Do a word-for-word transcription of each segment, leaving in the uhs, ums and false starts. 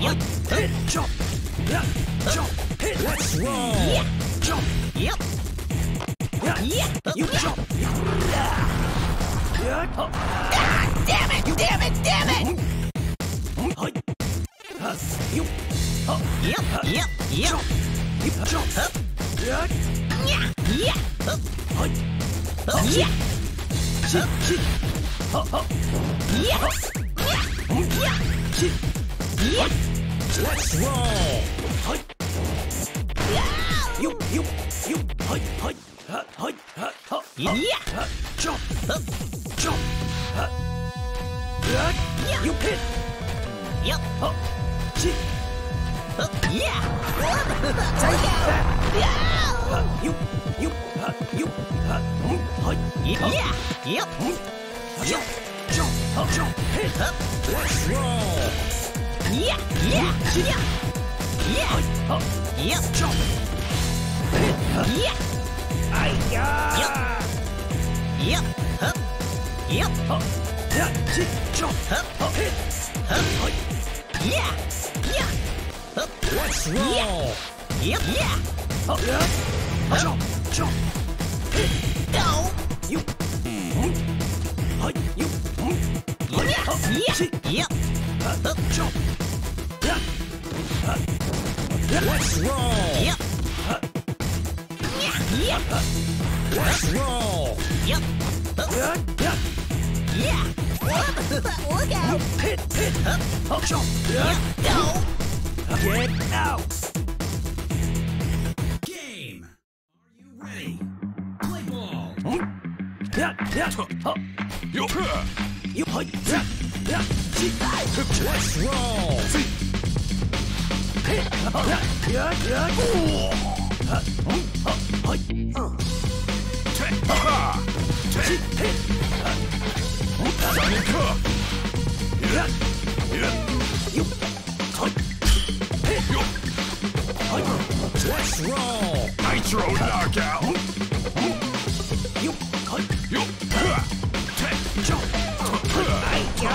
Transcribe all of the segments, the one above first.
Yep. Hit. Jump. Yeah. Jump. Hit. Let's roll. Yeah. Jump. Yep. Yeah. Yeah. You jump. Yeah. Yeah. Ah, damn it! Damn it! Damn it! Hi. Uh, You. Uh, Yep. Yep. Yep. Jump. You jump. Up. Yeah. Yeah. Yeah. Up. Hi. Up. Yeah. Chip. Chip. Uh, uh. Yeah. Yeah. Chip. Yeah. Let's roll. Hi. Yeah. You. You. You. Hi. Hi. Uh, hi. Uh, uh, Yeah. uh, Jump. Up. Jump. Uh, yeah. Yeah. You hit. Yep. Uh, chip. Up. Yeah. Take that. Yeah. Uh, you. You. Uh, you. Uh, mm, hi. Yeah. Uh, Yeah. Yep. mm, Jump. Jump. Uh, jump. Hit. Up. Let's roll. Yeah. Yeah. Yeah. Yeah. Hi. Uh, Yep. jump. Hit. Uh, Yeah. Ay-ya. Yep. Up. Yep. Uh, yeah. Chip. Jump. Up. Uh, hit. Up. Hi. Yeah. Yeah. Up. Let's roll. Yeah. Yep. Yeah. Uh, yeah. Jump. Jump. Hit. Go. You. Mm. Hi. You. Mm. Hi. Yeah. Uh, Yeah. chip. Yep. Uh, jump. Yeah. Uh, yeah. Let's roll. Yep. Uh, Yeah. Yeah. uh, let's roll. Yep. Up. Yeah. Yeah. Yeah. Look out. Hit. Hit. Up. Uh, jump. Yeah. Go. Get out. Game. Are you ready? Play ball. Yeah. Yeah. Uh, Yo. you. Hi. Yeah. Yeah. Chip. Let's roll. Hit. Uh, yeah. Yeah. Yeah. Uh, mm, uh, hi. Uh, chip. Hit. Uh, yeah. Yeah. You. Hi. Hit. Hi. Let's roll. Nitro knockout. You. Hi. Yo. Jump. Ay-ya.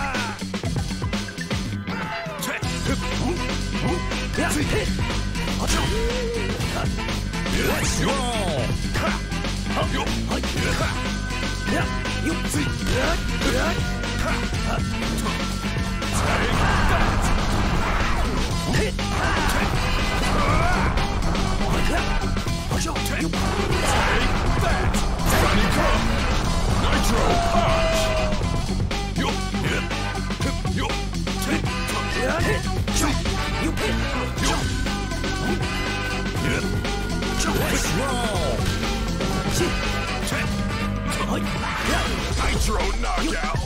Yeah. Hit. Uh, jump. Uh, Let's roll. Yo. Hi. Yeah. You. Yeah. Yeah. Uh, hit. Yeah. Uh, jump. You. Nitro punch. Yo. Hit. Yo. Yeah. Hit. Jump. You hit. Jump. Hit. Jump. Let's roll. Chip. Hi. Yeah. Nitro knockout.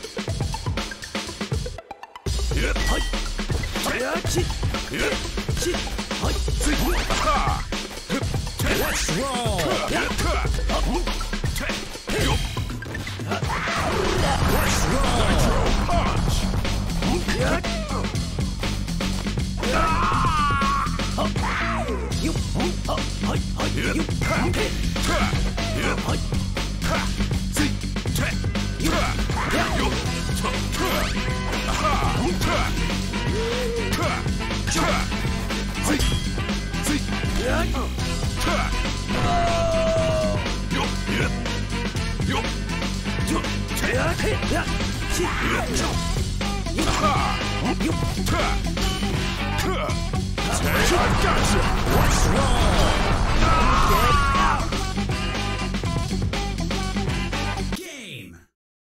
Hit. Hi. Yeah. Chip. Hit. Chip. Hi. Ha. Let's roll. Yeah. Yo. Let's roll. Nitro punch. Yeah. You. Hi. Hi. Hit. You. Hit. Hit. Hi. See. You. Yeah. Yo. Ha. Jump. See. See. Yeah. Yo. Hit. Yo. Yeah. Hit. Yeah. Chip. Jump. You. Ha. You. Hey, I got you. Let's roll.